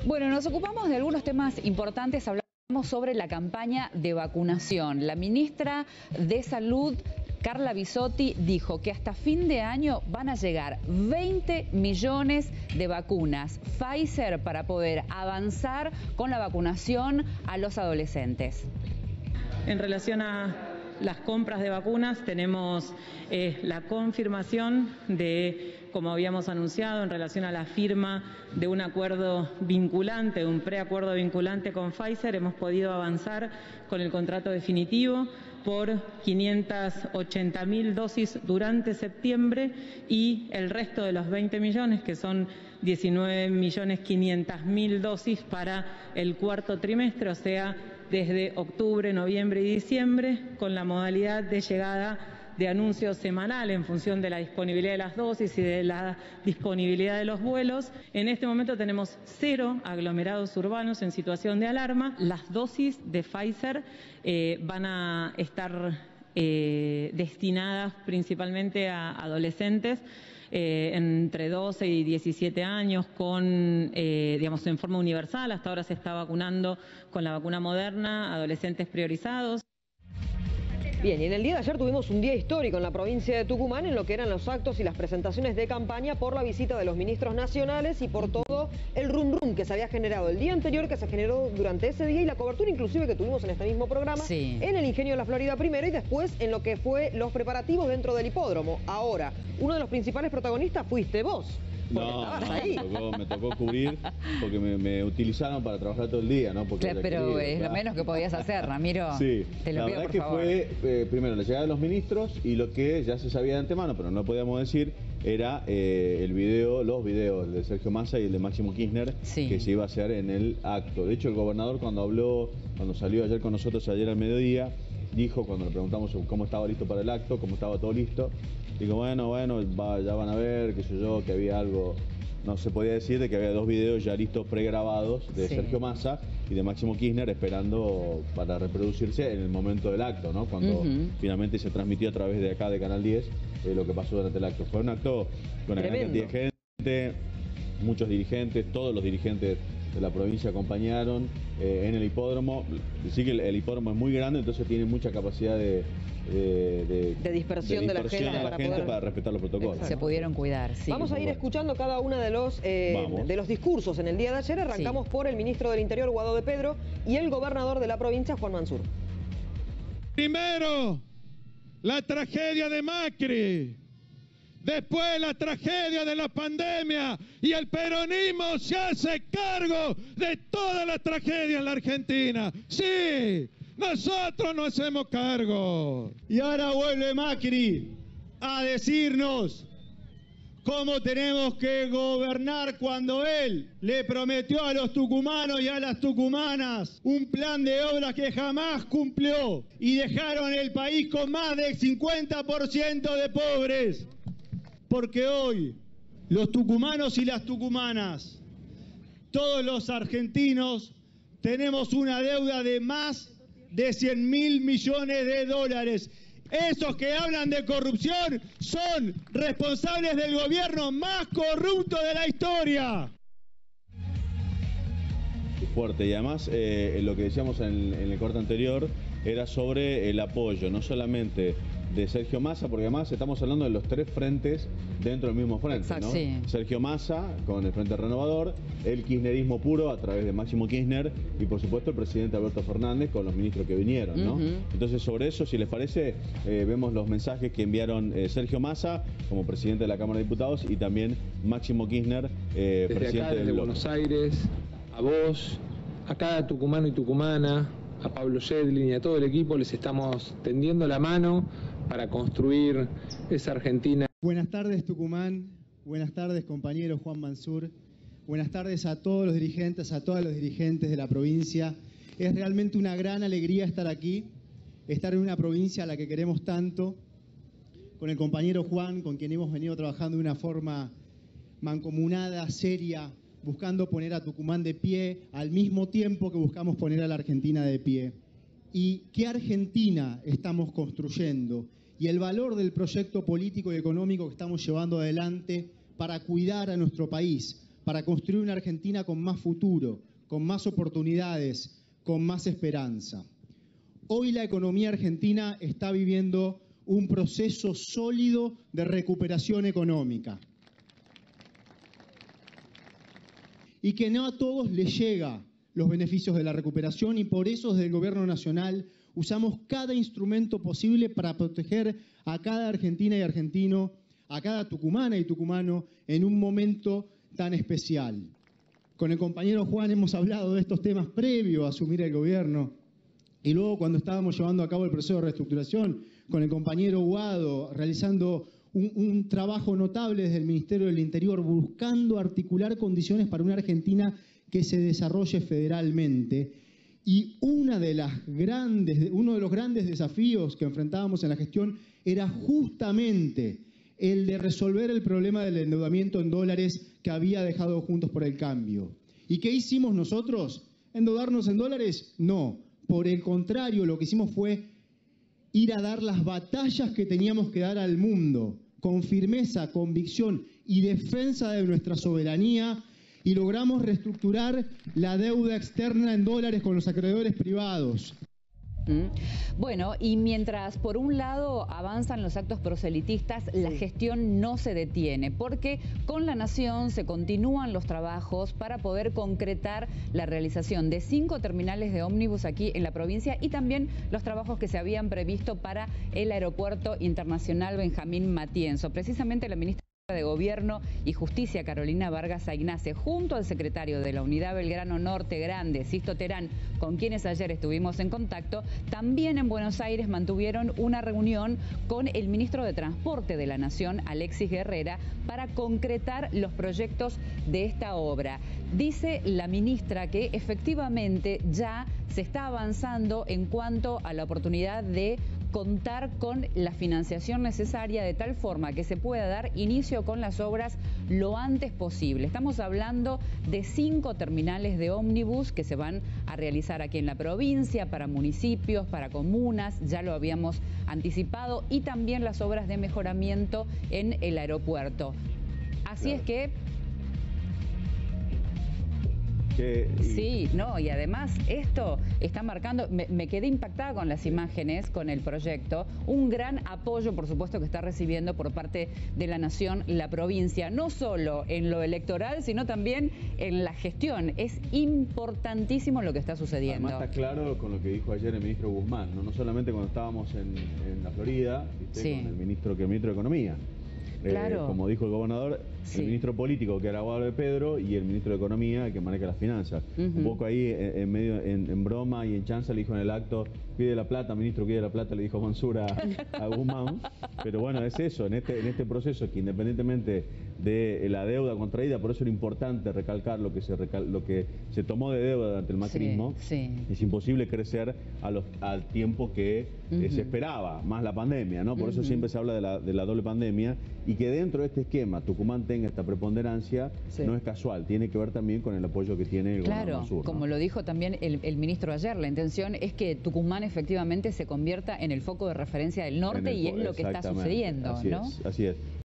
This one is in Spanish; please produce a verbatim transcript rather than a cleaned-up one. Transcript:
Bueno, nos ocupamos de algunos temas importantes. Hablamos sobre la campaña de vacunación. La ministra de Salud, Carla Bisotti, dijo que hasta fin de año van a llegar veinte millones de vacunas Pfizer para poder avanzar con la vacunación a los adolescentes. En relación a las compras de vacunas, tenemos eh, la confirmación de, como habíamos anunciado, en relación a la firma de un acuerdo vinculante, un preacuerdo vinculante con Pfizer. Hemos podido avanzar con el contrato definitivo por quinientas ochenta mil dosis durante septiembre y el resto de los veinte millones, que son diecinueve millones quinientas mil dosis para el cuarto trimestre, o sea, desde octubre, noviembre y diciembre, con la modalidad de llegada de anuncio semanal en función de la disponibilidad de las dosis y de la disponibilidad de los vuelos. En este momento tenemos cero aglomerados urbanos en situación de alarma. Las dosis de Pfizer eh, van a estar eh, destinadas principalmente a adolescentes Eh, entre doce y diecisiete años, con, eh, digamos, en forma universal. Hasta ahora se está vacunando con la vacuna Moderna, adolescentes priorizados. Bien, y en el día de ayer tuvimos un día histórico en la provincia de Tucumán en lo que eran los actos y las presentaciones de campaña por la visita de los ministros nacionales y por todo el rum rum que se había generado el día anterior, que se generó durante ese día, y la cobertura inclusive que tuvimos en este mismo programa, sí, en el Ingenio de la Florida primero y después en lo que fue los preparativos dentro del hipódromo. Ahora, uno de los principales protagonistas fuiste vos. No, no, me tocó, me tocó cubrir porque me, me utilizaron para trabajar todo el día, ¿no? Porque claro, pero querido, es claro, lo menos que podías hacer, Ramiro. Sí, te lo la pido, verdad por que favor. fue eh, primero la llegada de los ministros y lo que ya se sabía de antemano, pero no podíamos decir, era eh, el video, los videos, el de Sergio Massa y el de Máximo Kirchner, sí, que se iba a hacer en el acto. De hecho, el gobernador cuando habló, cuando salió ayer con nosotros, ayer al mediodía, dijo, cuando le preguntamos cómo estaba listo para el acto, cómo estaba todo listo, dijo, bueno, bueno, va, ya van a ver, qué sé yo, que había algo. No se podía decir de que había dos videos ya listos pregrabados de sí, Sergio Massa y de Máximo Kirchner esperando para reproducirse en el momento del acto, ¿no? Cuando uh-huh. finalmente se transmitió a través de acá de Canal diez eh, lo que pasó durante el acto. Fue un acto con una gran cantidad de gente, muchos dirigentes, todos los dirigentes de la provincia acompañaron eh, en el hipódromo. Sí que el, el hipódromo es muy grande, entonces tiene mucha capacidad de, de, de, de dispersión de, de, la gente, de la para, gente poder... para respetar los protocolos. Exacto. Se pudieron cuidar, sí. Vamos a ir escuchando cada uno de los, eh, de los discursos en el día de ayer. Arrancamos sí. por el ministro del Interior, Guado de Pedro, y el gobernador de la provincia, Juan Mansur. Primero, la tragedia de Macri. Después la tragedia de la pandemia, y el peronismo se hace cargo de toda la tragedia en la Argentina. Sí, nosotros nos hacemos cargo. Y ahora vuelve Macri a decirnos cómo tenemos que gobernar cuando él le prometió a los tucumanos y a las tucumanas un plan de obras que jamás cumplió y dejaron el país con más del cincuenta por ciento de pobres. Porque hoy los tucumanos y las tucumanas, todos los argentinos, tenemos una deuda de más de cien mil millones de dólares. Esos que hablan de corrupción son responsables del gobierno más corrupto de la historia. Fuerte, y además eh, lo que decíamos en, en el corte anterior era sobre el apoyo, no solamente de Sergio Massa, porque además estamos hablando de los tres frentes dentro del mismo frente. Exacto, ¿no? Sí. Sergio Massa con el Frente Renovador, el kirchnerismo puro a través de Máximo Kirchner y por supuesto el presidente Alberto Fernández con los ministros que vinieron, ¿no? Uh-huh. Entonces sobre eso, si les parece, eh, vemos los mensajes que enviaron eh, Sergio Massa como presidente de la Cámara de Diputados y también Máximo Kirchner, eh, desde presidente acá, desde del Buenos Aires, a vos, a cada tucumano y tucumana, a Pablo Sedlin y a todo el equipo les estamos tendiendo la mano para construir esa Argentina. Buenas tardes Tucumán, buenas tardes compañero Juan Mansur, buenas tardes a todos los dirigentes, a todos los dirigentes de la provincia. Es realmente una gran alegría estar aquí, estar en una provincia a la que queremos tanto, con el compañero Juan, con quien hemos venido trabajando de una forma mancomunada, seria, buscando poner a Tucumán de pie, al mismo tiempo que buscamos poner a la Argentina de pie. ¿Y qué Argentina estamos construyendo? Y el valor del proyecto político y económico que estamos llevando adelante para cuidar a nuestro país, para construir una Argentina con más futuro, con más oportunidades, con más esperanza. Hoy la economía argentina está viviendo un proceso sólido de recuperación económica. Y que no a todos les llega los beneficios de la recuperación, y por eso desde el Gobierno Nacional usamos cada instrumento posible para proteger a cada argentina y argentino, a cada tucumana y tucumano en un momento tan especial. Con el compañero Juan hemos hablado de estos temas previo a asumir el gobierno, y luego cuando estábamos llevando a cabo el proceso de reestructuración con el compañero Guado, realizando un, un trabajo notable desde el Ministerio del Interior, buscando articular condiciones para una Argentina que se desarrolle federalmente. Y una de las grandes, uno de los grandes desafíos que enfrentábamos en la gestión era justamente el de resolver el problema del endeudamiento en dólares que había dejado Juntos por el Cambio. ¿Y qué hicimos nosotros? ¿Endeudarnos en dólares? No. Por el contrario, lo que hicimos fue ir a dar las batallas que teníamos que dar al mundo, con firmeza, convicción y defensa de nuestra soberanía, y logramos reestructurar la deuda externa en dólares con los acreedores privados. Bueno, y mientras por un lado avanzan los actos proselitistas, la gestión no se detiene, porque con la Nación se continúan los trabajos para poder concretar la realización de cinco terminales de ómnibus aquí en la provincia, y también los trabajos que se habían previsto para el Aeropuerto Internacional Benjamín Matienzo. Precisamente la ministra de Gobierno y Justicia, Carolina Vargas Aignace, junto al secretario de la Unidad Belgrano Norte Grande, Sisto Terán, con quienes ayer estuvimos en contacto, también en Buenos Aires mantuvieron una reunión con el ministro de Transporte de la Nación, Alexis Guerrera, para concretar los proyectos de esta obra. Dice la ministra que efectivamente ya se está avanzando en cuanto a la oportunidad de contar con la financiación necesaria de tal forma que se pueda dar inicio con las obras lo antes posible. Estamos hablando de cinco terminales de ómnibus que se van a realizar aquí en la provincia, para municipios, para comunas, ya lo habíamos anticipado, y también las obras de mejoramiento en el aeropuerto. Así claro. es que... Que, y... Sí, no, y además esto está marcando, me, me quedé impactada con las imágenes, con el proyecto, un gran apoyo, por supuesto, que está recibiendo por parte de la Nación la provincia, no solo en lo electoral, sino también en la gestión. Es importantísimo lo que está sucediendo. Además está claro con lo que dijo ayer el ministro Guzmán, no, no solamente cuando estábamos en, en la Florida, ¿viste? Sí. Con el ministro, que el ministro de Economía. Claro. Eh, como dijo el gobernador, sí. El ministro político, que era Guado de Pedro, y el ministro de Economía, el que maneja las finanzas. Uh-huh. Un poco ahí, en, en medio, en, en broma y en chanza, le dijo en el acto, pide la plata, ministro, pide la plata, le dijo Mansur a, a Guzmán. Pero bueno, es eso, en este, en este proceso que independientemente de la deuda contraída, por eso era importante recalcar lo que se, recal, lo que se tomó de deuda durante el macrismo, sí, sí. Es imposible crecer a los, al tiempo que uh-huh. eh, se esperaba, más la pandemia, ¿no? Por uh-huh. eso siempre se habla de la, de la doble pandemia, y que dentro de este esquema Tucumán tenga esta preponderancia, sí. no es casual, tiene que ver también con el apoyo que tiene el claro, gobierno sur, ¿no? Como lo dijo también el, el ministro ayer, la intención es que Tucumán efectivamente se convierta en el foco de referencia del norte, el, y es lo que está sucediendo, así ¿no? Es, así es.